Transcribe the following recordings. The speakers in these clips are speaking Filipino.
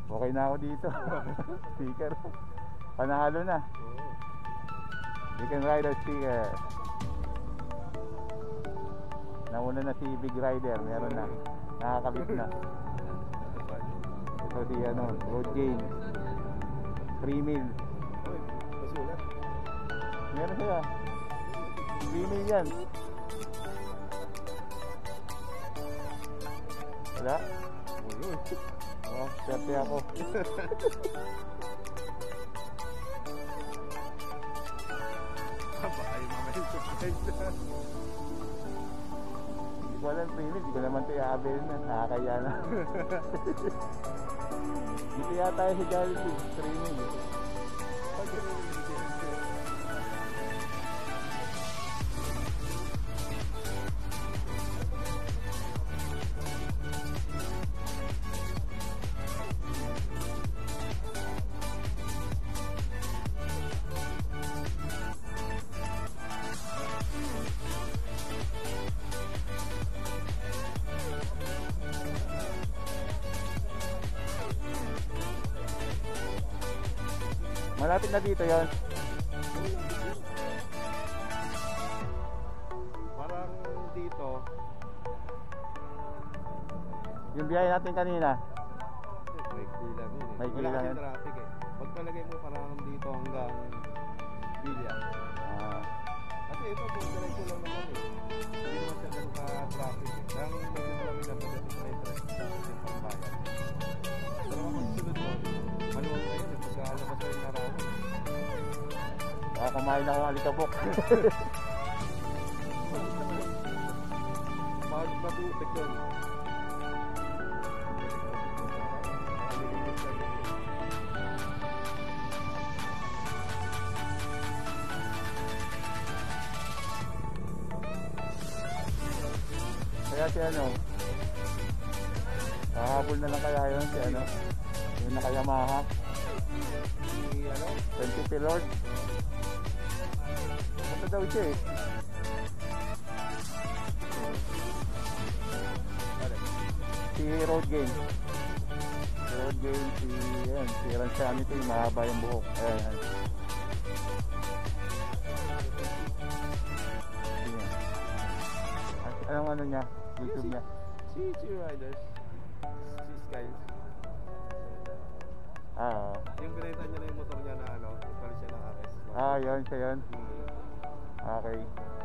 Okay na ako dito. Sticker. Panalo na. Weekend Rider sticker. Nauna na si Big Rider. Meron na. Nakakabit na. Ito si Road Game 3 mil. Meron siya 3 mil yan. Wala? Oh, swerte ako. Baka yung mga yung surprise. Hindi ko alam 3 mil. Hindi ko naman ito i-avail na. Nakakaya na. Dito yata tayo sa Jollibee 3 mil. Malapit na dito yon. Parang dito. Yung biyahe natin kanina. May lang yun eh. Maikli Wala lang kasi yun. traffic eh. Pag palagay mo parang dito hanggang Villa. Kasi ito kung diretso lang naman eh. Hindi naman siya ganun ka-traffic eh. Kaya medyo malamig na pagdating sa interest yung pangbayan. Pero kapag sunod mo, maluwag na yun eh. Pagkalabas na yung narawin. Kumain akong alikabok. Mabutik yun. Kaya si hahabol na lang kaya yun si yung naka-Yamaha Si 20 Pilord. Punta daw siya eh. Si Road Game. Si Road Game, si Ranshan ito yung mahaba yung buhok. Ayan. Anong niya? YouTube niya? Si Riders. Si Skiles. Yung binenta niya na yung motor niya na nagpalit siya ng RS. Yun siya yun. Okay.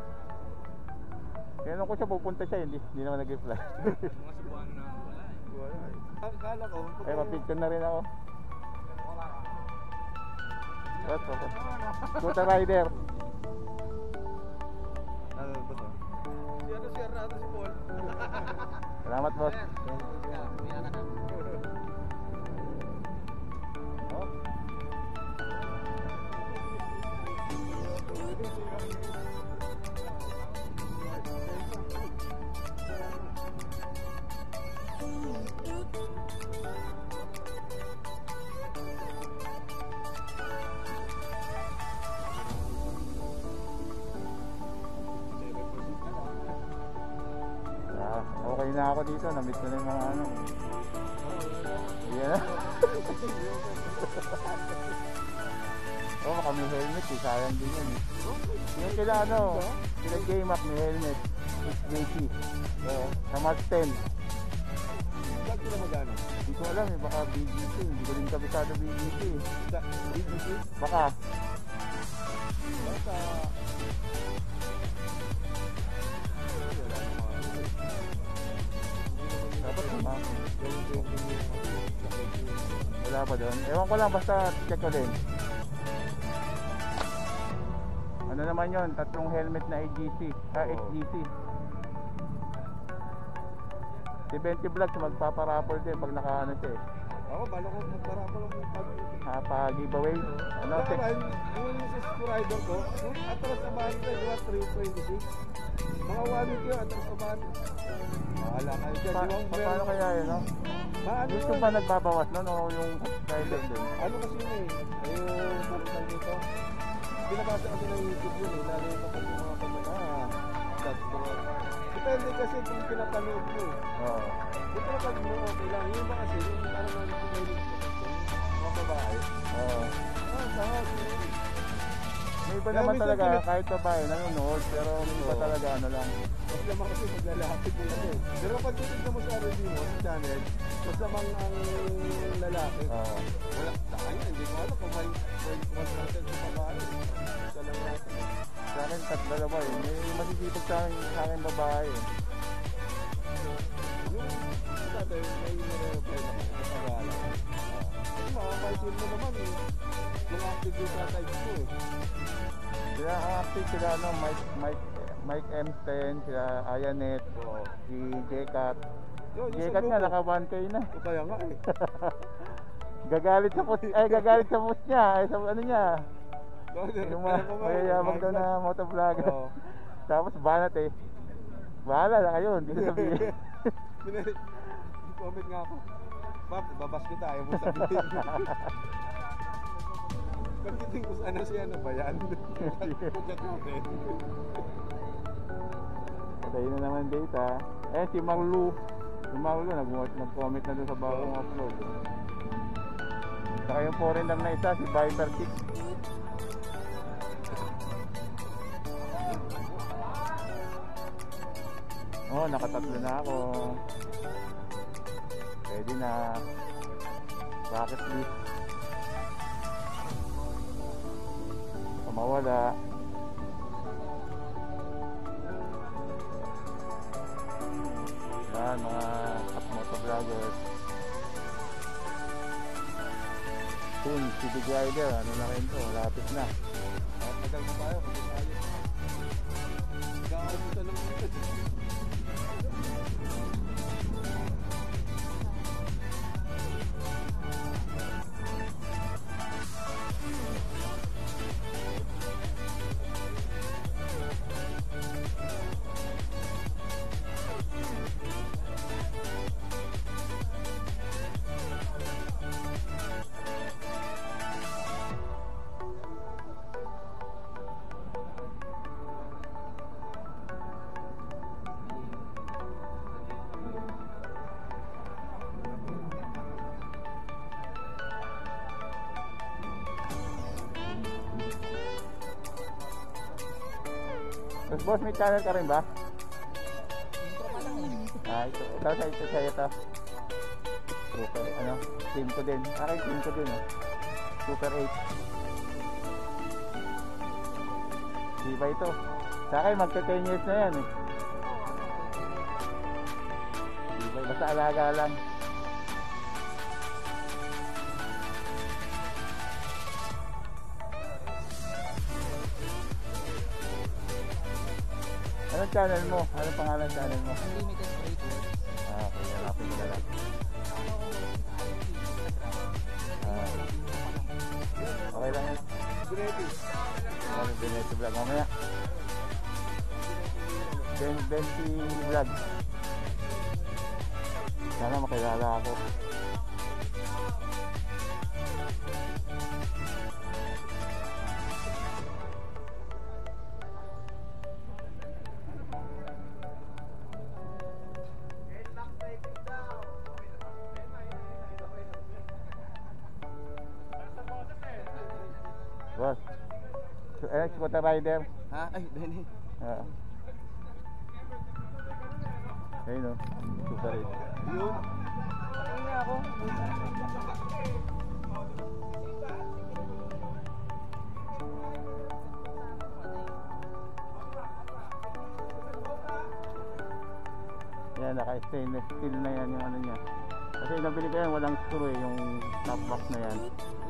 Kaya ko siya pupunta siya, hindi naman nag-reply. Mga subuhan na wala eh. Wala eh. Akala ko. Mapicture na rin ako. Scooter Rider. Ano ba to? Si Arnado si Paul. Salamat boss. Okay na ako dito, na-meet ko na yung mga Ayan na. Baka may helmet eh, sayang din yun eh. Yung sila sila J-Mac may helmet, HJC, sa Mark 10. Bakit sila magano? Hindi ko alam eh, baka BGC, hindi ko rin kabisado BGC eh. BGC? Baka. Dapat naman. Wala pa doon. Ewan ko lang, basta check ko din. Ano naman yun? Tatlong helmet na HGC. HGC. Si 20 Vlogs magpaparapol din pag nakaano siya eh. Ako, bala ko magparapol ako pa-giveaway. Ano? Yung sa rider ko, atras sa bahan ko, yung 326. Mga 1 week yun, atras sa bahan. Wala kayo dyan. Paano kaya yun, no? Gusto ba nagbabawas, no? Yung rider din? Ano kasi yun eh? Ayun, nakita dito. Binabasa kasi ng YouTube yun eh. Lalo yung kapag yung mga pamana. Depende kasi kung pinapanood mo. Oo. Kung pinapanood mo, okay lang. Yung mga kasi, yung parang may iba Kaya naman minsan talaga, sila- kahit babae, nanonood, pero yung iba Oo. talaga, ano lang. Mas lamang kasi maglalapit nila eh. Pero pag titignan mo sa RD mo, sa channel, mas lamang ang lalaki. Oo. Wala, sa kanya, hindi ko alam kung may 0.1% sa babae. Isa lang natin. Sa akin, dalawa eh. May masisipag sa akin babae eh. Yung dati, may nire-reply na sa pag-aaral. Kasi makakaisin mo naman eh. Yung active yung sa type mo eh. Sila ang active sila, no, Mike M10, sila Ayanet, Oo. si Jekat. Yun, yung Jekat sa nga, grupo. naka 1K na. O kaya nga eh. Gagalit sa post, gagalit sa post niya, sa ano niya. Yung mga mayayabang daw na motovlogger. Oo. Tapos banat eh. Bahala na kayo, hindi ko sabihin. Comment nga ako. Bab, babas kita, ayaw mo sabihin. Pagdating ko ano siya, ano ba yan? Pagdating Patay na naman data. Eh, si Marlu. Si Marlu, nag-comment na doon sa bagong upload. Saka yung foreigner na isa, si Viper 6. Oh, nakatatlo na ako. Pwede na. Bucket list. Mawala. Yan, mga top motovloggers. Soon, si Big Rider, ano na rin to, lapit na. Tagal na tayo, pag tayo. Gawin sa lang dito. Tapos boss, may channel ka rin ba? Ito. Ito sa'yo to. Super, ano? Team ko din. Akin team ko din, oh. Super 8. Di ba ito? Sa akin, magka 10 years na yan, eh. Di ba? Basta alaga lang. Anong channel mo? Anong pangalan ng channel mo? Unlimited Creators. Okay, hanapin ko na lang. Okay lang yun. Binetti. Ano Benetti Vlog mamaya? Benti Vlog. Sana makilala ako. Boss. Scooter rider. Ha? Ay, Benny. Oo. Ayun o. Scooter rider. Yun. Ano nga ako? Yan, naka-stainless steel na yan yung ano niya. Kasi nabili ko yan, walang screw eh, yung top box na yan.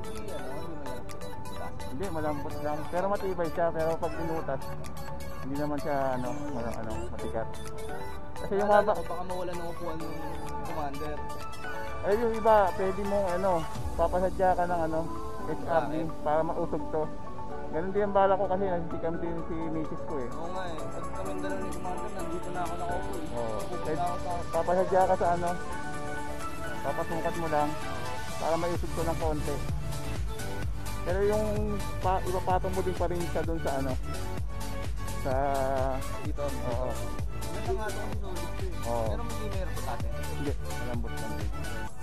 Hindi, malambot lang. Pero matibay siya, pero pag pinutas, hindi naman siya matigas. Kasi yung Alala haba, ko, baka mawala ng upuan ng commander. ay yung iba, pwede mong papasadya ka ng HRD para mausog to. Ganun din ang bala ko kasi nasisikam din si misis ko eh. Oo nga eh. Pag kami dalawa ni commander, nandito na ako nakaupo eh. Oo. Pupunta ako sa... Papasadya ka sa papasukat mo lang para mausog to ng konti. Pero yung ipapatong mo din pa rin siya doon sa sa Dito. oo. Nasa nga ito kasi solid ko eh. Oo. Pero hindi meron po sa atin. Hindi, malambot lang din.